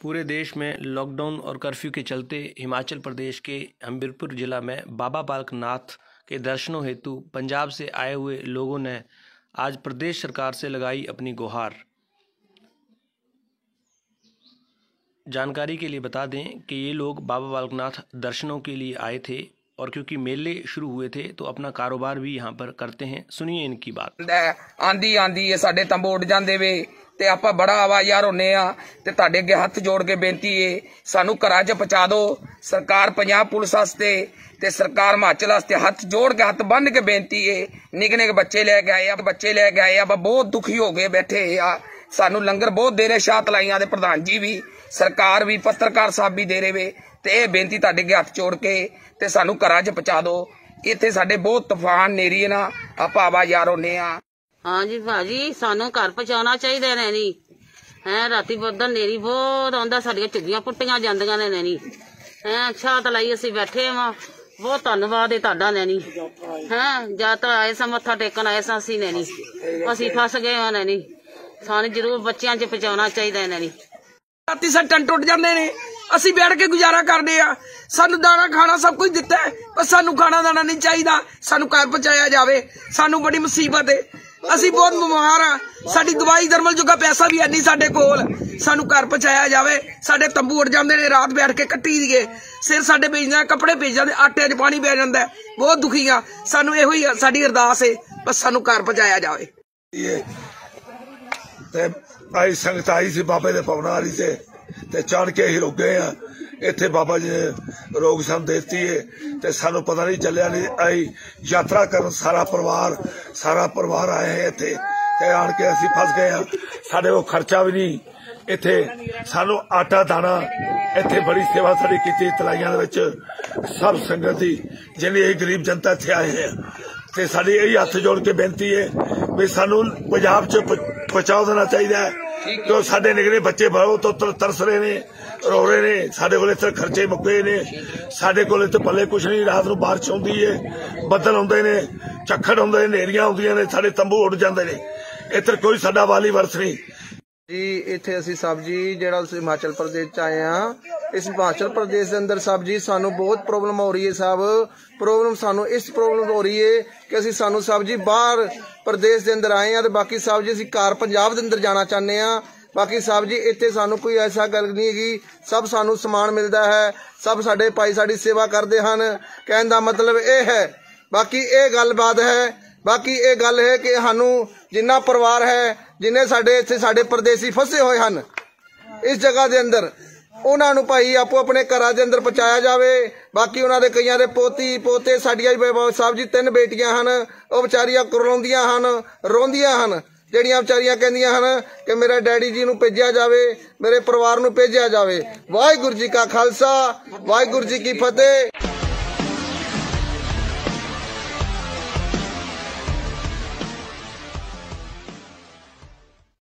पूरे देश में लॉकडाउन और कर्फ्यू के चलते हिमाचल प्रदेश के हमीरपुर जिला में बाबा बालकनाथ के दर्शनों हेतु पंजाब से आए हुए लोगों ने आज प्रदेश सरकार से लगाई अपनी गुहार। जानकारी के लिए बता दें कि ये लोग बाबा बालकनाथ दर्शनों के लिए आए थे और क्योंकि मेले शुरू हुए थे तो अपना कारोबार भी यहाँ पर करते हैं। सुनिए इनकी बात। आंधी आंधी है साडे तंबू उड़ जांदे वे ते आपां बड़ा आवाज़ार होने आ ते तुहाडे अगे हथ जोड़ के बेनती है सानू घरां च पहुंचा दो। सरकार पंजाब पुलिस वास्ते ते सरकार हिमाचल वास्ते हथ जोड़ के हथ बन के बेनती है। निक्के निक्के बच्चे लैके आए आ बहुत दुखी हो गए बैठे आ। सानू लंगर बहुत दे रहे शाह तलाइयां दे प्रधान जी भी सरकार भी पत्रकार साहब भी दे रहे वे ते ये बेनती तुहाडे अगे हथ जोड़ के ते सानू घरां च पहुंचा दो। इत्थे साडे बहुत तूफान नेरी है ना आपां आवाज़ार होने आ। हाँ जी भाजी सानू घर पहुंचाना चाहिए नैनी है। राती बदल नेरी बहुत आंदा साडियां झुग्गियां पुट्टियां जांदियां ने नैनी है। छात लाई असीं बैठे वा बहुत धन्नवाद है तुहाडा नैनी है। यात्रा आए सा मत्था टेकन आए सा असीं नैनी असीं फस गए हाँ नैनी सानू जरूर बच्चियां च पहुंचाना चाहिए नैनी। राती सा टन टुट जांदे ने असीं बैठ के गुजारा करदे आ। सानू दाना खाना सब कुछ दिता है पर सानू खाना दाना नहीं चाहिए। सानू घर पहुंचाया जाए सानू बड़ी मुसीबत है। असी बहुत बीमार हाँ साडी दवाई दरमल जोगा पैसा भी है नहीं साडे कोल। सानू घर पहुंचाया जाए। साडे तंबू उड़ जांदे ने रात बैठ के कट्टी दिए सिर साडे भेज जाते कपड़े भेज जाते आटे च पानी पै जांदा है। बहुत दुखी हाँ सानू इहो ही साडी अरदास है बस सानू घर पहुंचाया जाए। आई संगत आई सी बाबे दे पवना वाली ते चढ़ के ही रुक गए हैं। इत्थे बाबा जी ने रोक सन देती है ते सानू पता नहीं चलिया नहीं आई यात्रा कर सारा परिवार आए हैं इत्थे ते आन के असीं फस गए हैं। साडे को खर्चा भी नहीं इत्थे सानू आटा दाना इत्थे बड़ी सेवा साडी कीती तलाइयां दे विच सब संगत दी जिन्नी गरीब जनता इत्थे आए हैं ते साडी यही हथ जोड़ के बेनती है भी सानू पंजाब च पहुंचा देना चाहिए जो साडे निगरे बच्चे बहुत तो तरस रहे ने रो रहे ने। साडे कोल इत्थे खर्चे मुक्के ने साडे कोल इत्थे पल्ले कुछ नहीं। रात नूं बारिश आउंदी है बदल आउंदे ने झक्खड़ आउंदे ने नेरियां आउंदियां ने साडे तंबू उड़ जांदे ने। इत्थे कोई साडा वाली वरस नहीं जी। इत्थे असीं साहब जी जिहड़ा हिमाचल प्रदेश च आए हैं इस हिमाचल प्रदेश के अंदर साहब जी सानू बहुत प्रॉब्लम हो रही है। साहब प्रॉब्लम सानू इस प्रॉब्लम हो रही है कि असीं सानू साहब जी बाहर प्रदेश के अंदर आए हैं तो बाकी साहब जी असीं घर पंजाब के अंदर जाना चाहते हैं। बाकी साहब जी इत्थे सानू कोई ऐसा गल नहीं है सब सानू समान मिलता है सब साडे भाई साडी सेवा करते हैं। कहने का मतलब ये है बाकी ये गलबात है बाकी ये गल है कि सानू जिन्ना परिवार है जिन्हें साडे इत्थे साडे परदेसी फसे हुए हैं इस जगह के अंदर उन्होंने भाई आपो अपने घरां दे अंदर पहुंचाया जाए। बाकी उन्होंने कईयां दे पोती पोते साडियां साहब जी 3 बेटियां हैं वो बेचारियां करलाउंदियां हैं रोंदियां हैं ਜਿਹੜੀਆਂ ਵਿਚਾਰੀਆਂ ਕਹਿੰਦੀਆਂ ਹਨ ਕਿ ਮੇਰੇ ਡੈਡੀ ਜੀ ਨੂੰ ਭੇਜਿਆ ਜਾਵੇ ਮੇਰੇ ਪਰਿਵਾਰ ਨੂੰ ਭੇਜਿਆ ਜਾਵੇ। ਵਾਹਿਗੁਰੂ ਜੀ ਕਾ ਖਾਲਸਾ ਵਾਹਿਗੁਰੂ ਜੀ ਕੀ ਫਤਿਹ।